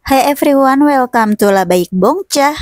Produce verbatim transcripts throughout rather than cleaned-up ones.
Hai everyone, welcome to La Baik Bongcah.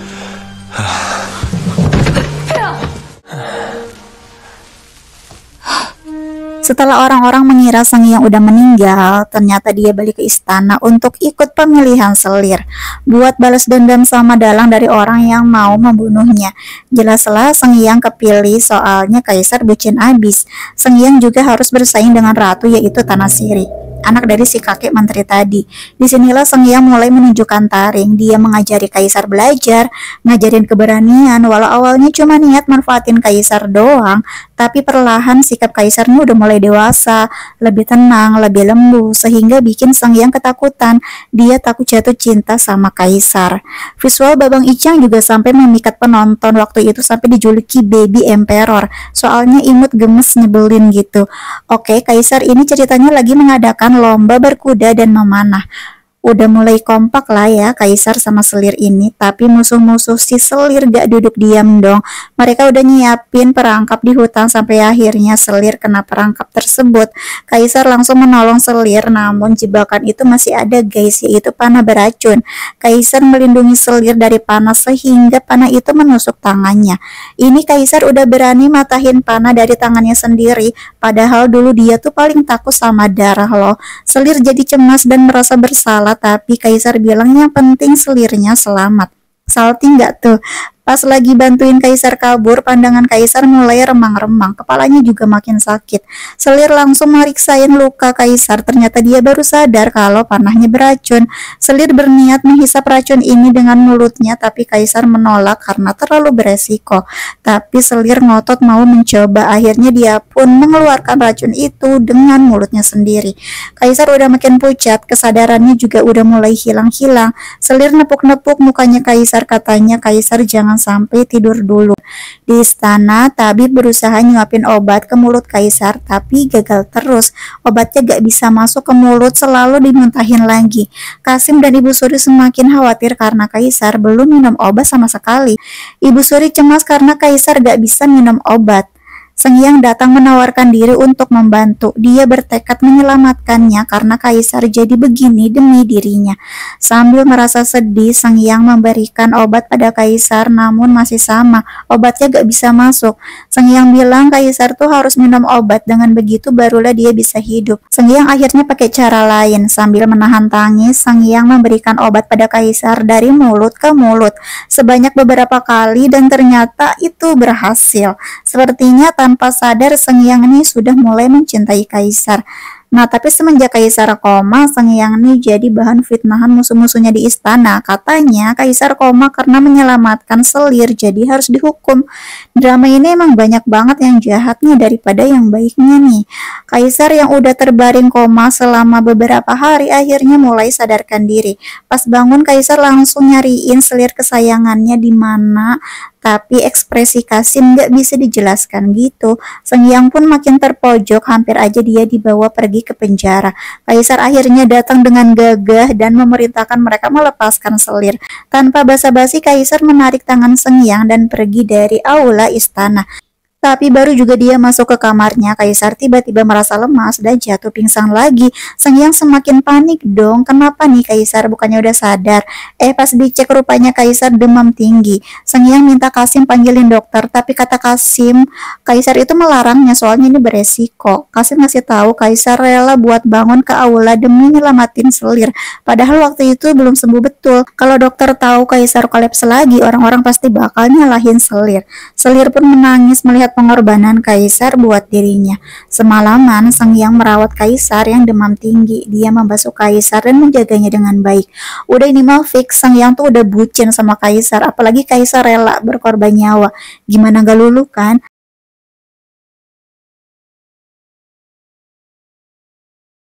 Setelah orang-orang mengira Sang Hyang udah meninggal, ternyata dia balik ke istana untuk ikut pemilihan selir buat balas dendam sama dalang dari orang yang mau membunuhnya. Jelaslah Sang Hyang kepilih soalnya kaisar bucin abis. Sang Hyang juga harus bersaing dengan ratu yaitu Tanasiri, anak dari si kakek menteri tadi. Disinilah Sang Hyang mulai menunjukkan taring. Dia mengajari kaisar belajar, ngajarin keberanian. Walau awalnya cuma niat manfaatin kaisar doang, tapi perlahan sikap kaisarnya udah mulai dewasa, lebih tenang, lebih lembut, sehingga bikin Sang Hyang ketakutan. Dia takut jatuh cinta sama kaisar. Visual Babang Icang juga sampai memikat penonton waktu itu, sampai dijuluki Baby Emperor. Soalnya imut, gemes, nyebelin gitu. Oke, kaisar ini ceritanya lagi mengadakan lomba berkuda dan memanah. Udah mulai kompak lah ya kaisar sama selir ini, tapi musuh-musuh si selir gak duduk diam dong. Mereka udah nyiapin perangkap di hutan sampai akhirnya selir kena perangkap tersebut. Kaisar langsung menolong selir, namun jebakan itu masih ada guys, yaitu panah beracun. Kaisar melindungi selir dari panah sehingga panah itu menusuk tangannya. Ini kaisar udah berani matahin panah dari tangannya sendiri, padahal dulu dia tuh paling takut sama darah loh. Selir jadi cemas dan merasa bersalah, tapi kaisar bilang yang penting selirnya selamat. Salty nggak tuh? Pas lagi bantuin kaisar kabur, pandangan kaisar mulai remang-remang, kepalanya juga makin sakit. Selir langsung meriksain luka kaisar, ternyata dia baru sadar kalau panahnya beracun. Selir berniat menghisap racun ini dengan mulutnya, tapi kaisar menolak karena terlalu beresiko. Tapi selir ngotot mau mencoba, akhirnya dia pun mengeluarkan racun itu dengan mulutnya sendiri. Kaisar udah makin pucat, kesadarannya juga udah mulai hilang-hilang. Selir nepuk-nepuk mukanya kaisar, katanya kaisar jangan sampai tidur dulu. Di istana, tabib berusaha nyuapin obat ke mulut kaisar, tapi gagal terus. Obatnya gak bisa masuk ke mulut, selalu dimuntahin lagi. Kasim dan Ibu Suri semakin khawatir karena kaisar belum minum obat sama sekali. Ibu Suri cemas karena kaisar gak bisa minum obat. Sang Hyang datang menawarkan diri untuk membantu. Dia bertekad menyelamatkannya karena kaisar jadi begini demi dirinya. Sambil merasa sedih, Sang Hyang memberikan obat pada kaisar, namun masih sama, obatnya gak bisa masuk. Sang Hyang bilang kaisar tuh harus minum obat, dengan begitu barulah dia bisa hidup. Sang Hyang akhirnya pakai cara lain. Sambil menahan tangis, Sang Hyang memberikan obat pada kaisar dari mulut ke mulut sebanyak beberapa kali, dan ternyata itu berhasil. Sepertinya tanpa sadar Sang Hyang ini sudah mulai mencintai kaisar. Nah, tapi semenjak kaisar koma, Sang Hyang ini jadi bahan fitnahan musuh-musuhnya di istana. Katanya kaisar koma karena menyelamatkan selir, jadi harus dihukum. Drama ini emang banyak banget yang jahatnya daripada yang baiknya nih. Kaisar yang udah terbaring koma selama beberapa hari akhirnya mulai sadarkan diri. Pas bangun, kaisar langsung nyariin selir kesayangannya di mana, tapi ekspresi Kasim nggak bisa dijelaskan gitu. Sang Hyang pun makin terpojok, hampir aja dia dibawa pergi ke penjara. Kaisar akhirnya datang dengan gagah dan memerintahkan mereka melepaskan selir. Tanpa basa-basi, kaisar menarik tangan Sang Hyang dan pergi dari aula istana. Tapi baru juga dia masuk ke kamarnya, kaisar tiba-tiba merasa lemas dan jatuh pingsan lagi. Sang Hyang semakin panik dong. Kenapa nih kaisar, bukannya udah sadar? Eh, pas dicek rupanya kaisar demam tinggi. Sang Hyang minta Kasim panggilin dokter, tapi kata Kasim, kaisar itu melarangnya soalnya ini beresiko. Kasim ngasih tahu kaisar rela buat bangun ke aula demi nyelamatin selir. Padahal waktu itu belum sembuh betul. Kalau dokter tahu kaisar kolaps lagi, orang-orang pasti bakal nyalahin selir. Selir pun menangis melihat pengorbanan kaisar buat dirinya. Semalaman Sang Hyang merawat kaisar yang demam tinggi. Dia membasuh kaisar dan menjaganya dengan baik. Udah ini mah fix, Sang Hyang tuh udah bucin sama kaisar, apalagi kaisar rela berkorban nyawa. Gimana gak lulu kan?